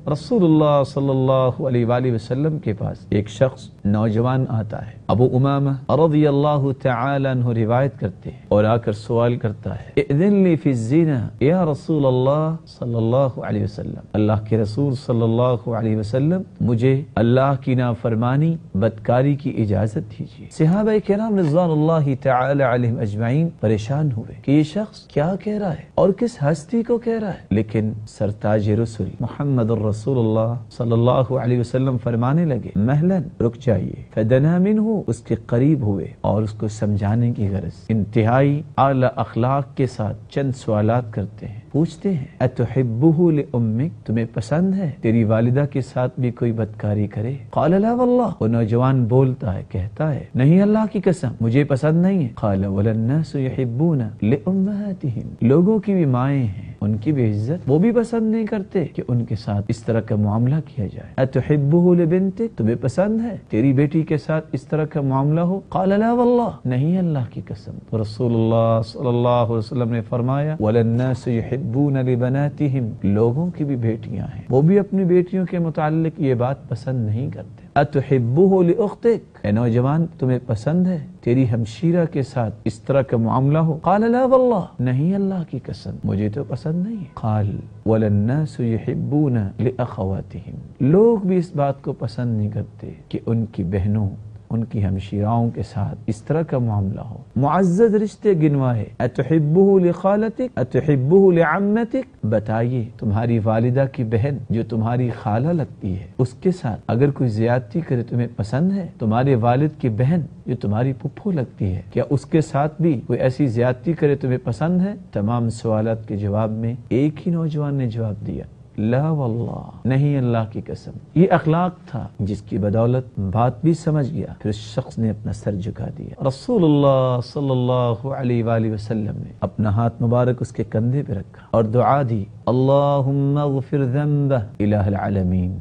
रसूलुल्लाह सल्लल्लाहु अलैहि वाली वसल्लम के पास एक शख्स नौजवान आता है। अबू उमामा रज़ियल्लाहु तआला अन्हु रिवायत करते हैं और आकर सवाल करता है, इज़्न ली फी ज़िना या रसूलल्लाह सल्लल्लाहु अलैहि वसल्लम, अल्लाह के रसूल सल्लल्लाहु अलैहि वसल्लम मुझे अल्लाह की नाफरमानी बदकारी की इजाजत दीजिए। सहाबा किराम रिज़वानुल्लाहि तआला अलैहिम अजमईन परेशान हुए कि ये शख्स क्या कह रहा है और किस हस्ती को कह रहा है। लेकिन सरताज रसूल मुहम्मद रसूलुल्लाह सल्लल्लाहु अलैहि वसल्लम फरमाने लगे, महलन रुक जाइए। फदना मिन्हु, उसके करीब हुए और उसको समझाने की गरज इंतहाई आला अखलाक के साथ चंद सवालात करते हैं। पूछते हैं, अतुहिब्बुहु लिउम्मिक, तुम्हें पसंद है तेरी वालिदा के साथ भी कोई बदकारी करे? क़ाल ला वल्लाह, वो नौजवान बोलता है, कहता है, नहीं अल्लाह की कसम मुझे पसंद नहीं है। क़ाल वलन्नासु युहिब्बूना लिउम्महातिहिम, लोगों की भी माएँ हैं, उनकी भी इज्जत वो भी पसंद नहीं करते कि उनके साथ इस तरह का मामला किया जाए। अतुहिब्बुहु लिबिन्तिक, तुम्हें पसंद है तेरी बेटी के साथ इस तरह का मामला हो? क़ाल ला वल्लाह, नहीं अल्लाह की कसम। तो रसूलुल्लाह सल्लल्लाहु अलैहि वसल्लम ने फरमाया, वलन्नासु युहिब्बूना लिबनातिहिम, लोगों की भी बेटियां हैं, वो भी अपनी बेटियों के मुताल्लिक ये बात पसंद नहीं करते। अतुहिब्बुहु लिउख्तिक, ए नौजवान तुम्हें पसंद है तेरी हमशीरा के साथ इस तरह का मामला हो? क़ाल ला वल्लाह, नहीं अल्लाह की कसम मुझे तो पसंद नहीं है। क़ाल वलन्नासु युहिब्बूना लिअख़वातिहिम, लोग भी इस बात को पसंद नहीं करते कि उनकी बहनों उनकी हमशीराओं के साथ इस तरह का मामला हो। मुअज़्ज़ज़ रिश्ते गिनवाए, अतुहिब्बुहु लिखालतिक अतुहिब्बुहु लिअम्मतिक, बताइए तुम्हारी वालिदा की बहन जो तुम्हारी खाला लगती है उसके साथ अगर कोई ज्यादती करे तुम्हें पसंद है? तुम्हारे वालिद की बहन जो तुम्हारी पुप्पो लगती है, क्या उसके साथ भी कोई ऐसी ज्यादती करे तुम्हें पसंद है? तमाम सवालात के जवाब में एक ही नौजवान ने जवाब दिया, ला वल्लाह, नहीं अल्लाह की कसम। ये अखलाक था जिसकी बदौलत बात भी समझ गया, फिर उस शख्स ने अपना सर झुका दिया। रसूलुल्लाह सल्लल्लाहु अलैहि वसल्लम ने अपना हाथ मुबारक उसके कंधे पे रखा और दुआ दी, अल्लाहुम्मा अग़फिर ज़ंबह इलाहल आलमीन,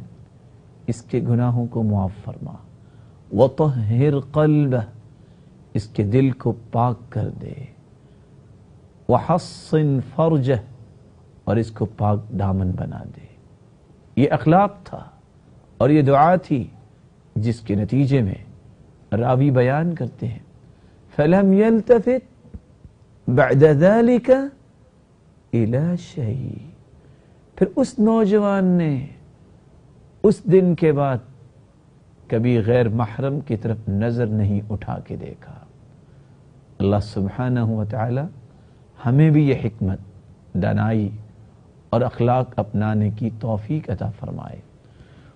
इसके गुनाहों को मुआफ़ फरमा, व तह्हिर क़ल्बह, इसके दिल को पाक कर दे, व हस्सिन फ़र्जह, और इसको पाक दामन बना दे। ये अखलाक था और ये दुआ थी जिसके नतीजे में रावी बयान करते हैं, फलम यल्तफित बअद ज़ालिका इला शै, फिर उस नौजवान ने उस दिन के बाद कभी गैर महरम की तरफ नजर नहीं उठा के देखा। अल्लाह सुब्हानहु व तआला हमें भी ये हिकमत, दानाई और अखलाक अपनाने की तौफीक अता फरमाए।